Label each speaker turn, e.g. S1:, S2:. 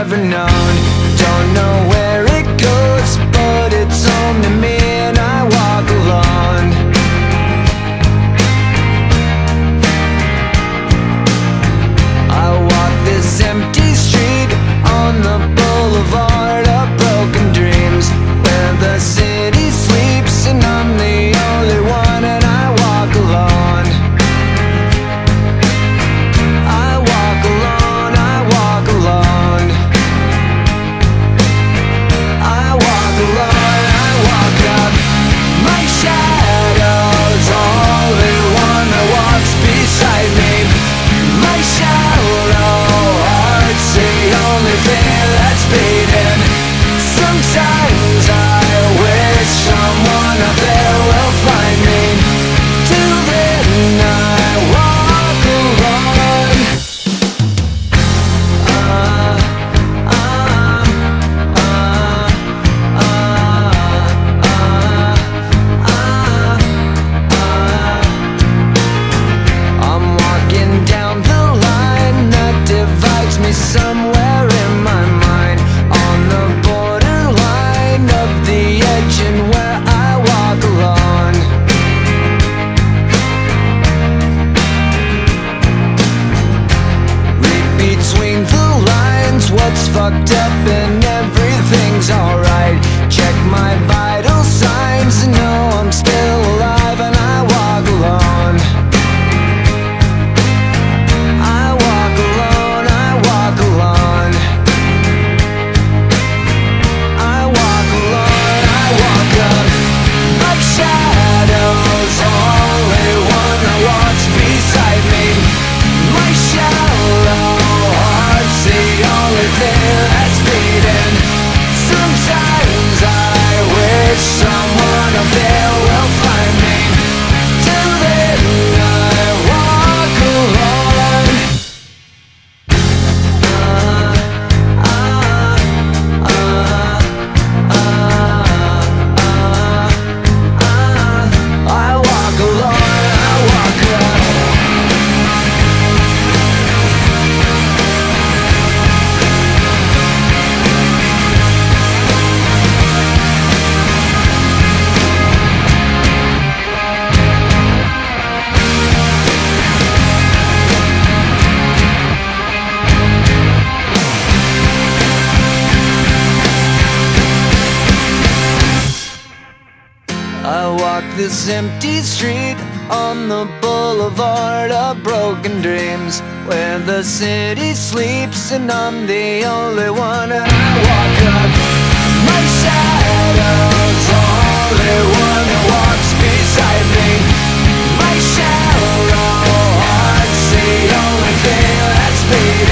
S1: never known. Don't know where it goes, but it's home to me, and I walk alone. I walk this empty street on the boulevard of broken dreams, where the city sleeps and I'm the only one, and I walk alone. I walk alone, I walk alone. I walk alone, I walk up. My shadow's only one that walks beside me. My shallow heart's the only thing that's beating. Sometimes I wish someone out there will find me. Till then I walk alone. I'm walking down the line that divides me somewhere in my mind, on the borderline of the edge and where I walk alone. Read between the lines what's fucked up and everything's alright. Check my vital signs and know I'm still alive, and I walk alone. I walk alone, I walk alone. I walk alone, I walk up. My shadow's only one that walks beside me. My shallow heart's the only thing that's beating. Sometimes I wish someone up there will find me. Till then I walk alone. I walk alone, I walk up. I walk this empty street on the boulevard of broken dreams, where the city sleeps and I'm the only one, and I walk up. My shadow's only one that walks beside me. My shallow heart's the only thing that's beating.